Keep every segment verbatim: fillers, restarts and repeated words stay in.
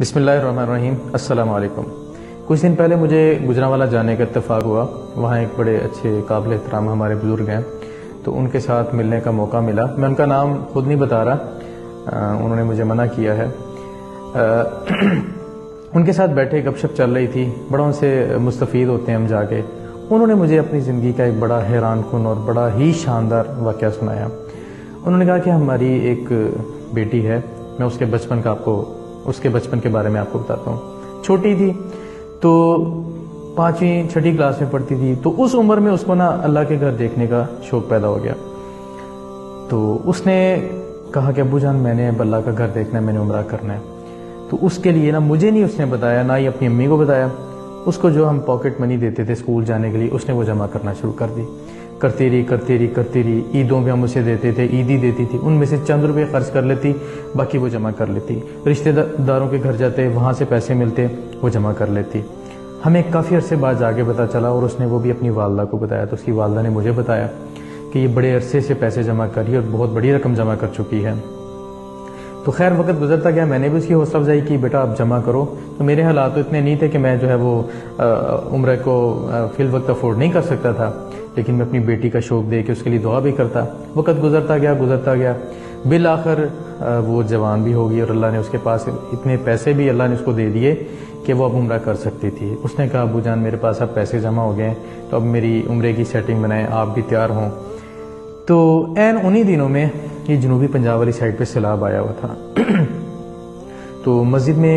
بسم اللہ الرحمن الرحیم۔ السلام علیکم۔ کچھ دن پہلے مجھے گجرانوالہ جانے کا اتفاق ہوا۔ وہاں ایک بڑے اچھے قابل احترام ہمارے بزرگ ہیں، تو ان کے ساتھ ملنے کا موقع ملا۔ میں ان کا نام خود نہیں بتا رہا، انہوں نے مجھے منع کیا ہے۔ ان کے ساتھ بیٹھے گپ شپ چل رہی تھی، بڑوں سے مستفید ہوتے ہیں ہم جا کے۔ انہوں نے مجھے اپنی زندگی کا ایک بڑا حیران کن اور بڑا ہی شاندار واقعہ سنایا۔ انہوں نے کہا کہ ہماری ایک بیٹی ہے، میں اس کے بچپن کا آپ کو اس کے بچپن کے بارے میں آپ کو بتاتا ہوں۔ چھوٹی تھی تو پانچویں چھٹی کلاس میں پڑھتی تھی، تو اس عمر میں اس کو نا اللہ کے گھر دیکھنے کا شوق پیدا ہو گیا۔ تو اس نے کہا کہ ابو جان میں نے اب اللہ کا گھر دیکھنا ہے، میں نے عمرہ کرنا ہے۔ تو اس کے لیے نا مجھے نہیں اس نے بتایا، نہ ہی اپنی امی کو بتایا۔ اس کو جو ہم پاکٹ منی دیتے تھے اسکول جانے کے لیے، اس نے وہ جمع کرنا شروع کر دی۔ کرتی رہی کرتی رہی کرتی رہی عیدوں پہ ہم اسے دیتے تھے، عیدی دیتی تھی، ان میں سے چند روپے خرچ کر لیتی، باقی وہ جمع کر لیتی۔ رشتہ داروں کے گھر جاتے، وہاں سے پیسے ملتے، وہ جمع کر لیتی۔ ہمیں کافی عرصے بعد جا کے پتہ چلا، اور اس نے وہ بھی اپنی والدہ کو بتایا، تو اس کی والدہ نے مجھے بتایا کہ یہ بڑے عرصے سے پیسے جمع کری اور بہت بڑی رقم جمع کر چکی ہے۔ تو خیر وقت گزرتا گیا، میں نے بھی اس کی حوصلہ افزائی کی، بیٹا آپ جمع کرو۔ تو میرے حالات تو اتنے نہیں تھے کہ میں جو ہے وہ عمرے کو فی الوقت افورڈ نہیں کر سکتا تھا، لیکن میں اپنی بیٹی کا شوق دے کے اس کے لیے دعا بھی کرتا۔ وقت گزرتا گیا گزرتا گیا بالآخر وہ جوان بھی ہو گئی، اور اللہ نے اس کے پاس اتنے پیسے بھی اللہ نے اس کو دے دیے کہ وہ اب عمرہ کر سکتی تھی۔ اس نے کہا ابو جان میرے پاس اب پیسے جمع ہو گئے ہیں، تو اب میری عمرے کی سیٹنگ بنائیں، آپ بھی تیار ہوں۔ تو عین انہی دنوں میں یہ جنوبی پنجاب والی سائڈ پہ سیلاب آیا ہوا تھا۔ تو مسجد میں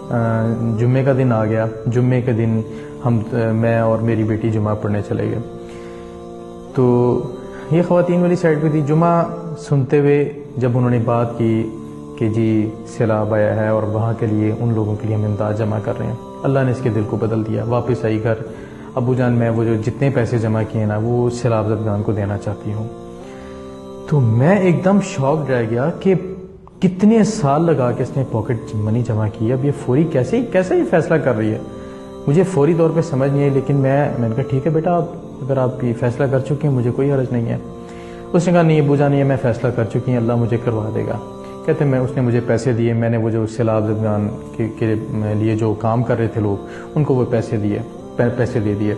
جمعے کا دن آ گیا۔ جمعے کے دن ہم میں اور میری بیٹی جمعہ پڑھنے چلے گئے۔ تو یہ خواتین والی سائڈ پہ تھی۔ جمعہ سنتے ہوئے جب انہوں نے بات کی کہ جی سیلاب آیا ہے اور وہاں کے لیے ان لوگوں کے لیے ہم امداد جمع کر رہے ہیں، اللہ نے اس کے دل کو بدل دیا۔ واپس آئی گھر، ابو جان میں وہ جو جتنے پیسے جمع کیے نا وہ سیلاب زدگان کو دینا چاہتی ہوں۔ تو میں ایک دم شاک رہ گیا کہ کتنے سال لگا کے اس نے پاکٹ منی جمع کی، اب یہ فوری کیسے کیسے یہ فیصلہ کر رہی ہے؟ مجھے فوری طور پہ سمجھ نہیں آئی، لیکن میں میں نے کہا ٹھیک ہے بیٹا، آپ اگر آپ یہ فیصلہ کر چکے ہیں مجھے کوئی حرج نہیں ہے۔ اس نے کہا نہیں ابو جان یہ میں فیصلہ کر چکی ہیں، اللہ مجھے کروا دے گا۔ کہتے میں اس نے مجھے پیسے دیے، میں نے وہ جو سیلاب زدگان کے, کے لیے جو کام کر رہے تھے لوگ، ان کو وہ پیسے دیے پیسے دے دیے۔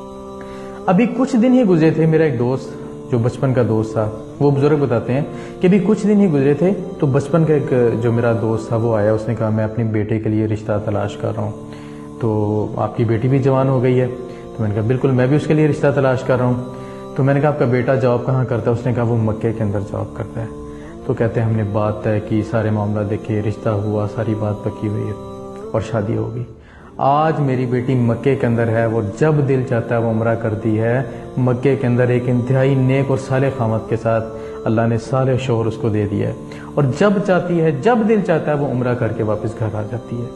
ابھی کچھ دن ہی گزرے تھے، میرا ایک دوست جو بچپن کا دوست تھا، وہ بزرگ بتاتے ہیں کہ ابھی کچھ دن ہی گزرے تھے تو بچپن کا ایک جو میرا دوست تھا وہ آیا، اس نے کہا میں اپنے بیٹے کے لیے رشتہ تلاش کر رہا ہوں، تو آپ کی بیٹی بھی جوان ہو گئی ہے۔ تو میں نے کہا بالکل میں بھی اس کے لیے رشتہ تلاش کر رہا ہوں۔ تو میں نے کہا آپ کا بیٹا جاب کہاں کرتا ہے؟ اس نے کہا وہ مکے کے اندر جاب کرتا ہے۔ تو کہتے ہیں ہم نے بات طے کی، سارے معاملہ دیکھے، رشتہ ہوا، ساری بات پکی ہوئی ہے اور شادی ہو گئی۔ آج میری بیٹی مکے کے اندر ہے، وہ جب دل چاہتا ہے وہ عمرہ کرتی ہے۔ مکے کے اندر ایک انتہائی نیک اور صالح خامت کے ساتھ اللہ نے صالح شوہر اس کو دے دیا ہے، اور جب چاہتی ہے جب دل چاہتا ہے وہ عمرہ کر کے واپس گھر آ جاتی ہے۔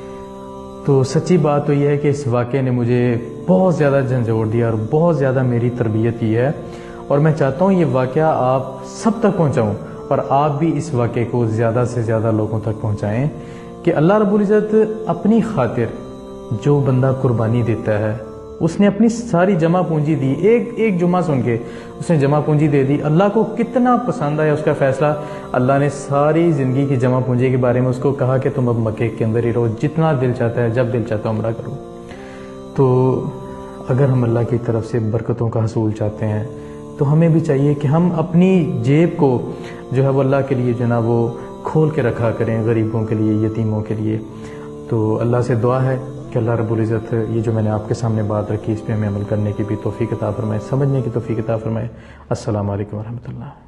تو سچی بات تو یہ ہے کہ اس واقعے نے مجھے بہت زیادہ جھنجھوڑ دیا اور بہت زیادہ میری تربیت کی ہے، اور میں چاہتا ہوں یہ واقعہ آپ سب تک پہنچاؤں، اور آپ بھی اس واقعے کو زیادہ سے زیادہ لوگوں تک پہنچائیں کہ اللہ رب العزت اپنی خاطر جو بندہ قربانی دیتا ہے، اس نے اپنی ساری جمع پونجی دی، ایک ایک جمعہ سن کے اس نے جمع پونجی دے دی۔ اللہ کو کتنا پسند آیا اس کا فیصلہ، اللہ نے ساری زندگی کی جمع پونجی کے بارے میں اس کو کہا کہ تم اب مکے کے اندر ہی رہو، جتنا دل چاہتا ہے جب دل چاہتا ہے عمرہ کرو۔ تو اگر ہم اللہ کی طرف سے برکتوں کا حصول چاہتے ہیں تو ہمیں بھی چاہیے کہ ہم اپنی جیب کو جو ہے وہ اللہ کے لیے جو نا وہ کھول کے رکھا کریں، غریبوں کے لیے، یتیموں کے لیے۔ تو اللہ سے دعا ہے کہ اللہ رب العزت یہ جو میں نے آپ کے سامنے بات رکھی اس پہ ہمیں عمل کرنے کی بھی توفیق عطا فرمائے، سمجھنے کی توفیق عطا فرمائے۔ السلام علیکم ورحمۃ اللہ۔